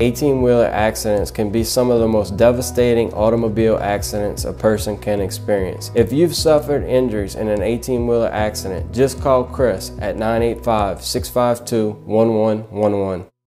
18-wheeler accidents can be some of the most devastating automobile accidents a person can experience. If you've suffered injuries in an 18-wheeler accident, just call Chris at 985-652-1111.